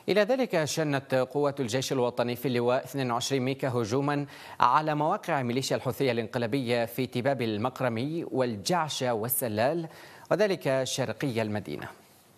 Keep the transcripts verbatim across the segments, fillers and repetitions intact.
إلى ذلك شنت قوات الجيش الوطني في اللواء اثنين وعشرين ميكا هجوما على مواقع ميليشيا الحوثية الانقلابية في تباب المقرمي والجعشة والسلال، وذلك شرقي المدينة.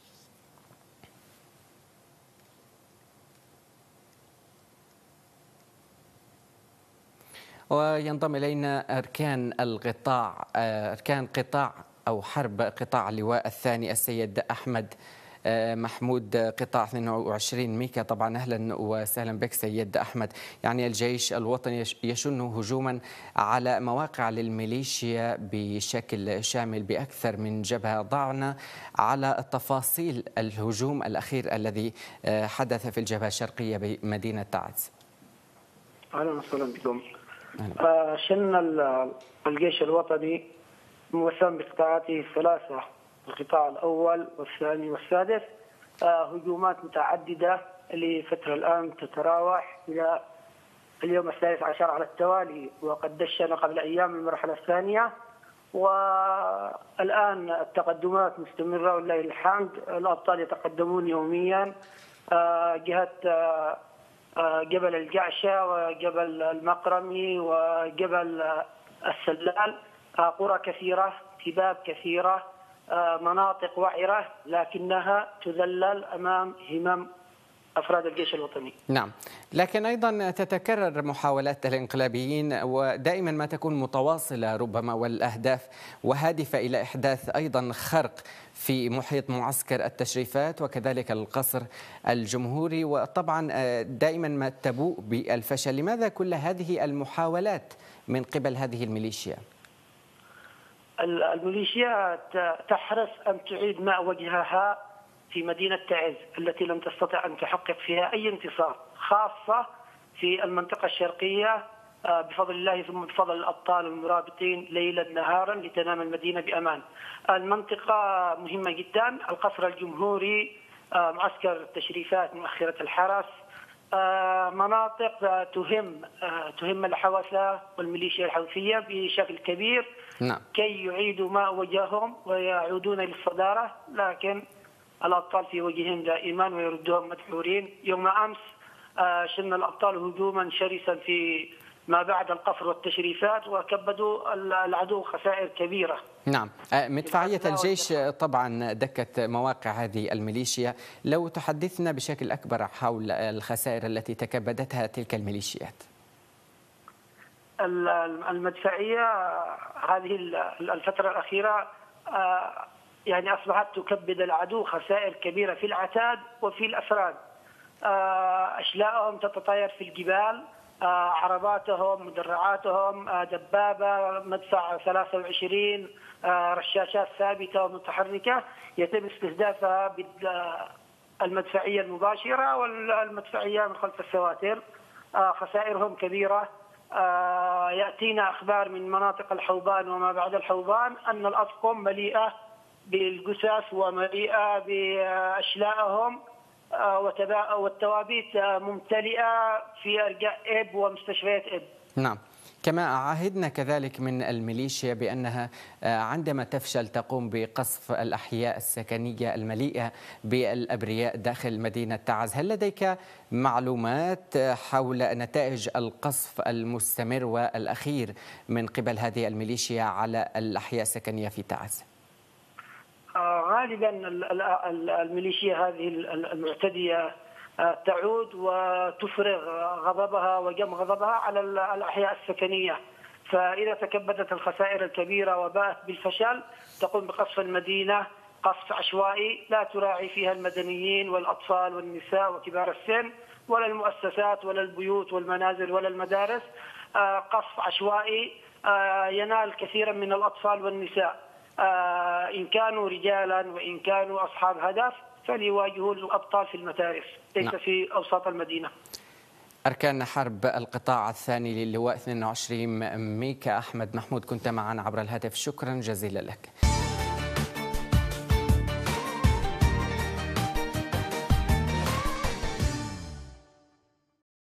وينضم إلينا أركان القطاع أركان قطاع أو حرب قطاع اللواء الثاني السيد أحمد محمود قطاع اثنين وعشرين ميكا. طبعا أهلا وسهلا بك سيد أحمد. يعني الجيش الوطني يشن هجوما على مواقع للميليشيا بشكل شامل بأكثر من جبهة. ضعنا على تفاصيل الهجوم الأخير الذي حدث في الجبهة الشرقية بمدينة تعز. أهلا وسهلا بكم. شن الجيش الوطني موسم بقطاعاته الثلاثة، القطاع الأول والثاني والسادس، هجومات متعددة لفترة الآن تتراوح إلى اليوم الثالث عشر على التوالي، وقد دشن قبل أيام المرحلة الثانية، والآن التقدمات مستمرة ولله الحمد. الأبطال يتقدمون يوميا جهة جبل الجعشة وجبل المقرمي وجبل السلال، قرى كثيرة، تباب كثيرة، مناطق وعرة، لكنها تذلل أمام همم أفراد الجيش الوطني. نعم، لكن أيضا تتكرر محاولات الانقلابيين ودائما ما تكون متواصلة ربما، والأهداف وهادفة إلى إحداث أيضا خرق في محيط معسكر التشريفات وكذلك القصر الجمهوري، وطبعا دائما ما تبوء بالفشل. لماذا كل هذه المحاولات من قبل هذه الميليشيا؟ الميليشيا تحرص أن تعيد ماء وجهها في مدينة تعز التي لم تستطع أن تحقق فيها أي انتصار، خاصة في المنطقة الشرقية بفضل الله ثم بفضل الأبطال المرابطين ليلا نهارا لتنام المدينة بأمان. المنطقة مهمة جدا، القصر الجمهوري، معسكر التشريفات، مؤخرة الحرس، مناطق تهم تهم الحوثة والميليشيا الحوثية بشكل كبير. نعم. كي يعيدوا ماء وجههم ويعودون للصدارة، لكن الأبطال في وجههم دائما ويردوهم مدحورين. يوم أمس شن الأبطال هجوما شرسا في ما بعد القصر والتشريفات وكبدوا العدو خسائر كبيرة. نعم، مدفعية الجيش طبعا دكت مواقع هذه الميليشيا. لو تحدثنا بشكل أكبر حول الخسائر التي تكبدتها تلك الميليشيات. المدفعية هذه الفترة الأخيرة يعني أصبحت تكبد العدو خسائر كبيرة في العتاد وفي الأفراد. أشلاءهم تتطاير في الجبال، عرباتهم، مدرعاتهم، دبابة، مدفع ثلاثة وعشرين، رشاشات ثابتة ومتحركة يتم استهدافها بالمدفعية المباشرة والمدفعية من خلف السواتر. خسائرهم كبيرة. يأتينا أخبار من مناطق الحوبان وما بعد الحوبان أن الأسقم مليئة بالجثث ومليئة بأشلاءهم، والتوابيت ممتلئة في أرجاء إب ومستشفيات إب. نعم، كما عهدنا كذلك من الميليشيا بأنها عندما تفشل تقوم بقصف الأحياء السكنية المليئة بالأبرياء داخل مدينة تعز. هل لديك معلومات حول نتائج القصف المستمر والأخير من قبل هذه الميليشيا على الأحياء السكنية في تعز؟ غالبا الميليشيا هذه المعتدية تعود وتفرغ غضبها وجم غضبها على الأحياء السكنية، فإذا تكبدت الخسائر الكبيرة وباءت بالفشل تقوم بقصف المدينة قصف عشوائي لا تراعي فيها المدنيين والأطفال والنساء وكبار السن ولا المؤسسات ولا البيوت والمنازل ولا المدارس. قصف عشوائي ينال كثيرا من الأطفال والنساء، إن كانوا رجالا وإن كانوا أصحاب هدف فليواجهوا الأبطال في المتارس ليس نعم. في أوساط المدينة. أركان حرب القطاع الثاني للواء اثنين وعشرين ميكا أحمد محمود، كنت معنا عبر الهاتف، شكرا جزيلا لك.